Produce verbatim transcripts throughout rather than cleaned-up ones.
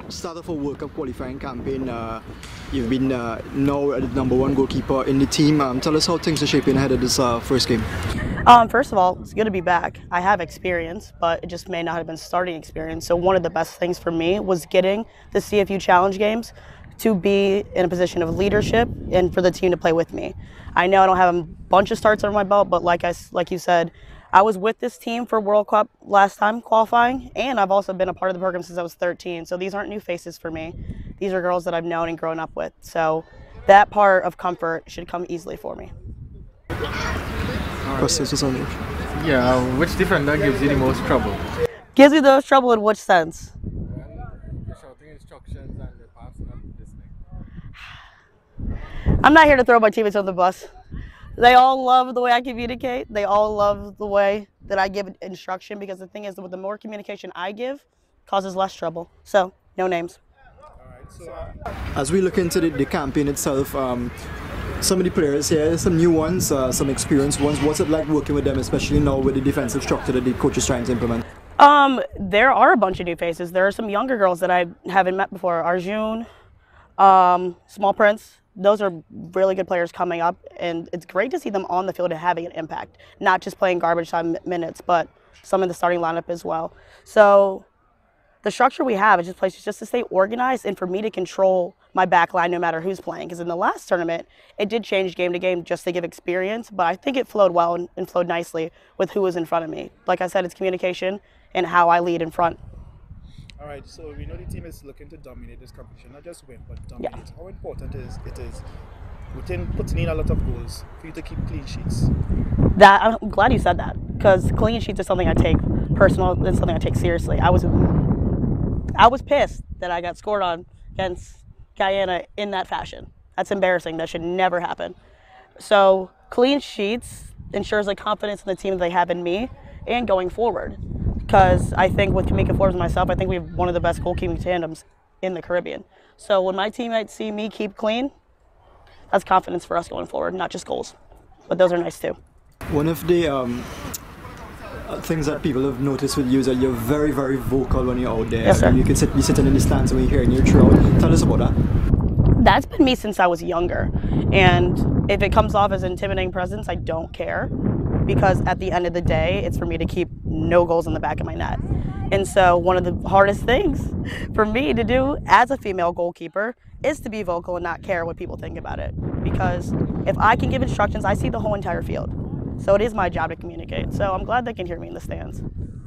start of a World Cup qualifying campaign. Uh, you've been uh, now the number one goalkeeper in the team. Um, tell us how things are shaping ahead of this uh, first game. Um, first of all, it's good to be back. I have experience, but it just may not have been starting experience. So one of the best things for me was getting the C F U Challenge games to be in a position of leadership and for the team to play with me. I know I don't have a bunch of starts under my belt, but like I, like you said, I was with this team for World Cup last time qualifying, and I've also been a part of the program since I was thirteen. So these aren't new faces for me. These are girls that I've known and grown up with. So that part of comfort should come easily for me. Questions for Saundra? Yeah, uh, which defender gives you the most trouble? Gives you the most trouble in which sense? You're shouting instructions and the pass not listening. I'm not here to throw my teammates on the bus. They all love the way I communicate. They all love the way that I give instruction, because the thing is that the more communication I give causes less trouble. So, no names. All right, so, uh, as we look into the, the campaign itself, um, some of the players here, some new ones, uh, some experienced ones. What's it like working with them, especially now with the defensive structure that the coach is trying to implement? Um, there are a bunch of new faces. There are some younger girls that I haven't met before. Arjun, um, Small Prince. Those are really good players coming up, and it's great to see them on the field and having an impact, not just playing garbage time minutes, but some in the starting lineup as well. So the structure we have is just places just to stay organized and for me to control my back line no matter who's playing. Because in the last tournament, it did change game to game just to give experience, but I think it flowed well and, and flowed nicely with who was in front of me. Like I said, it's communication and how I lead in front. All right, so we know the team is looking to dominate this competition, not just win, but dominate. Yeah. How important is it is within putting in a lot of goals for you to keep clean sheets? That I'm glad you said that, because clean sheets is something I take personal and something I take seriously. I was I was pissed that I got scored on against Guyana in that fashion. That's embarrassing. That should never happen. So clean sheets ensures the confidence in the team that they have in me and going forward. Because I think with Kamika Forbes and myself, I think we have one of the best goalkeeping tandems in the Caribbean. So when my teammates see me keep clean, that's confidence for us going forward, not just goals. But those are nice too. One of the um, things that people have noticed with you is that you're very, very vocal when you're out there. Yes, sir. You can sit, be sitting in the stands when you're hearing your throat. Tell us about that. That's been me since I was younger. And if it comes off as an intimidating presence, I don't care. Because at the end of the day, it's for me to keep no goals in the back of my net. And so one of the hardest things for me to do as a female goalkeeper is to be vocal and not care what people think about it. Because if I can give instructions, I see the whole entire field. So it is my job to communicate. So I'm glad they can hear me in the stands.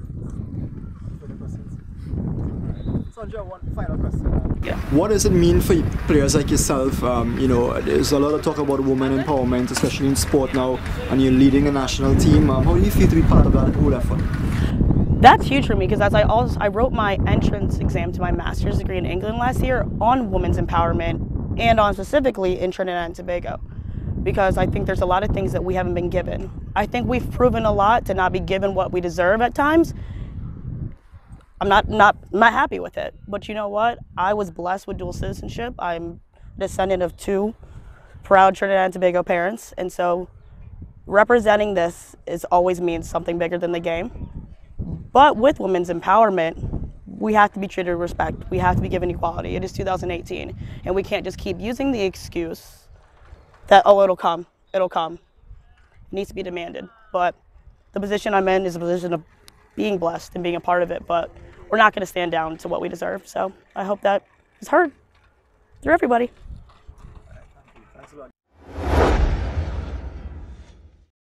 Saundra, one final question. Yeah. What does it mean for players like yourself? Um, you know, there's a lot of talk about women empowerment, especially in sport now, and you're leading a national team. Um, how do you feel to be part of that whole effort? That's huge for me, because as I also I wrote my entrance exam to my master's degree in England last year on women's empowerment and on specifically in Trinidad and Tobago, because I think there's a lot of things that we haven't been given. I think we've proven a lot to not be given what we deserve at times. I'm not, not, not happy with it, but you know what? I was blessed with dual citizenship. I'm a descendant of two proud Trinidad and Tobago parents, and so representing this is always means something bigger than the game. But with women's empowerment, we have to be treated with respect. We have to be given equality. It is two thousand eighteen, and we can't just keep using the excuse that, oh, it'll come, it'll come. It needs to be demanded. But the position I'm in is a position of being blessed and being a part of it, but we're not going to stand down to what we deserve. So I hope that is heard through everybody.